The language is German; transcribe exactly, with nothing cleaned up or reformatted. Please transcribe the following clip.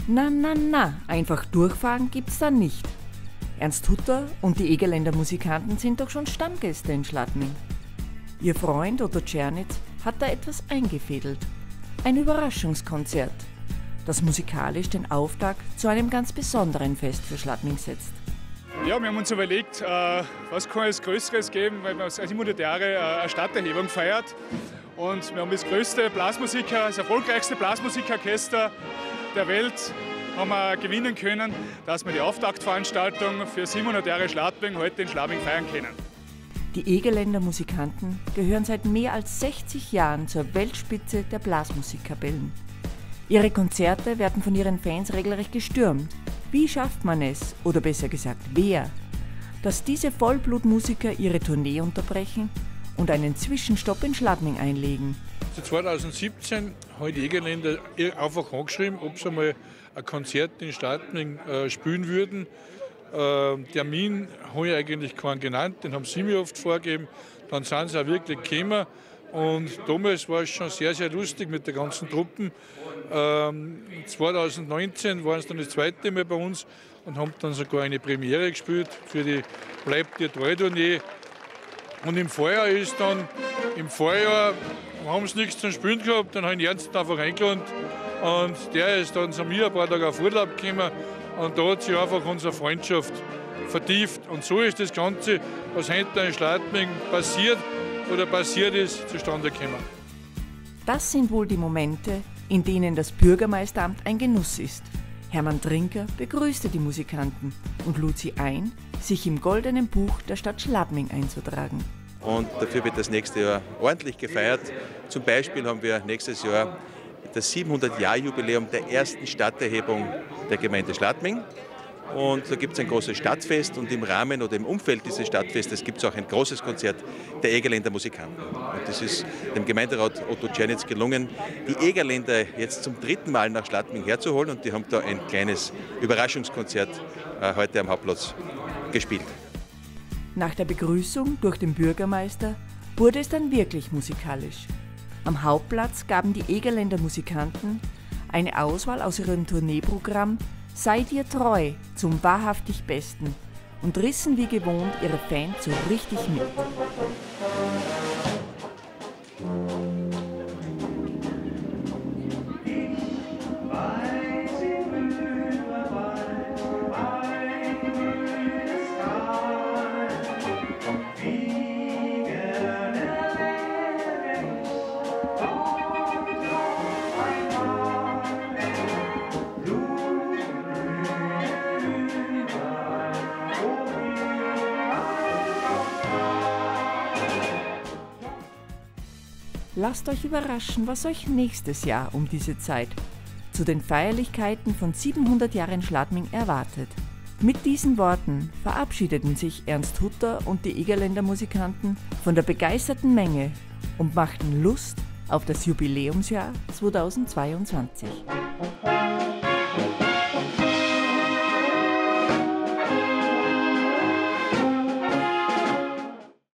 Na, na, na, einfach durchfahren gibt's da nicht. Ernst Hutter und die Egerländer Musikanten sind doch schon Stammgäste in Schladming. Ihr Freund Otto Czernitz hat da etwas eingefädelt. Ein Überraschungskonzert, das musikalisch den Auftakt zu einem ganz besonderen Fest für Schladming setzt. Ja, wir haben uns überlegt, äh, was kann es Größeres geben, weil man seit siebenhundert Jahren äh, eine Stadterhebung feiert. Und wir haben das größte Blasmusiker, das erfolgreichste Blasmusikorchester der Welt haben wir gewinnen können, dass wir die Auftaktveranstaltung für siebenhundert Jahre Schladming heute in Schladming feiern können. Die Egerländer Musikanten gehören seit mehr als sechzig Jahren zur Weltspitze der Blasmusikkapellen. Ihre Konzerte werden von ihren Fans regelrecht gestürmt. Wie schafft man es, oder besser gesagt wer, dass diese Vollblutmusiker ihre Tournee unterbrechen und einen Zwischenstopp in Schladming einlegen? zweitausendsiebzehn habe ich die Egerländer einfach angeschrieben, ob sie mal ein Konzert in Schladming äh, spielen würden. Äh, Termin habe ich eigentlich keinen genannt, den haben sie mir oft vorgegeben. Dann sind sie auch wirklich gekommen. Und damals war es schon sehr, sehr lustig mit den ganzen Truppen. Ähm, zweitausendneunzehn waren es dann das zweite Mal bei uns und haben dann sogar eine Premiere gespielt für die Bleibt dir treu Tournee. Und im Vorjahr ist dann, im Vorjahr haben sie nichts zum Spielen gehabt, dann habe ich den Ernst einfach eingeladen und der ist dann zu mir ein paar Tage auf Urlaub gekommen und da hat sich einfach unsere Freundschaft vertieft. Und so ist das Ganze, was heute in Schladming passiert oder passiert ist, zustande gekommen. Das sind wohl die Momente, in denen das Bürgermeisteramt ein Genuss ist. Hermann Trinker begrüßte die Musikanten und lud sie ein, sich im goldenen Buch der Stadt Schladming einzutragen. Und dafür wird das nächste Jahr ordentlich gefeiert. Zum Beispiel haben wir nächstes Jahr das siebenhundert-Jahr-Jubiläum der ersten Stadterhebung der Gemeinde Schladming. Und da gibt es ein großes Stadtfest und im Rahmen oder im Umfeld dieses Stadtfestes gibt es auch ein großes Konzert der Egerländer Musikanten. Und das ist dem Gemeinderat Otto Czernitz gelungen, die Egerländer jetzt zum dritten Mal nach Schladming herzuholen und die haben da ein kleines Überraschungskonzert äh, heute am Hauptplatz gespielt. Nach der Begrüßung durch den Bürgermeister wurde es dann wirklich musikalisch. Am Hauptplatz gaben die Egerländer Musikanten eine Auswahl aus ihrem Tourneeprogramm Sei dir treu zum wahrhaftig Besten und rissen wie gewohnt ihre Fans so richtig mit. Lasst euch überraschen, was euch nächstes Jahr um diese Zeit zu den Feierlichkeiten von siebenhundert Jahren Schladming erwartet. Mit diesen Worten verabschiedeten sich Ernst Hutter und die Egerländer Musikanten von der begeisterten Menge und machten Lust auf das Jubiläumsjahr zweitausendzweiundzwanzig.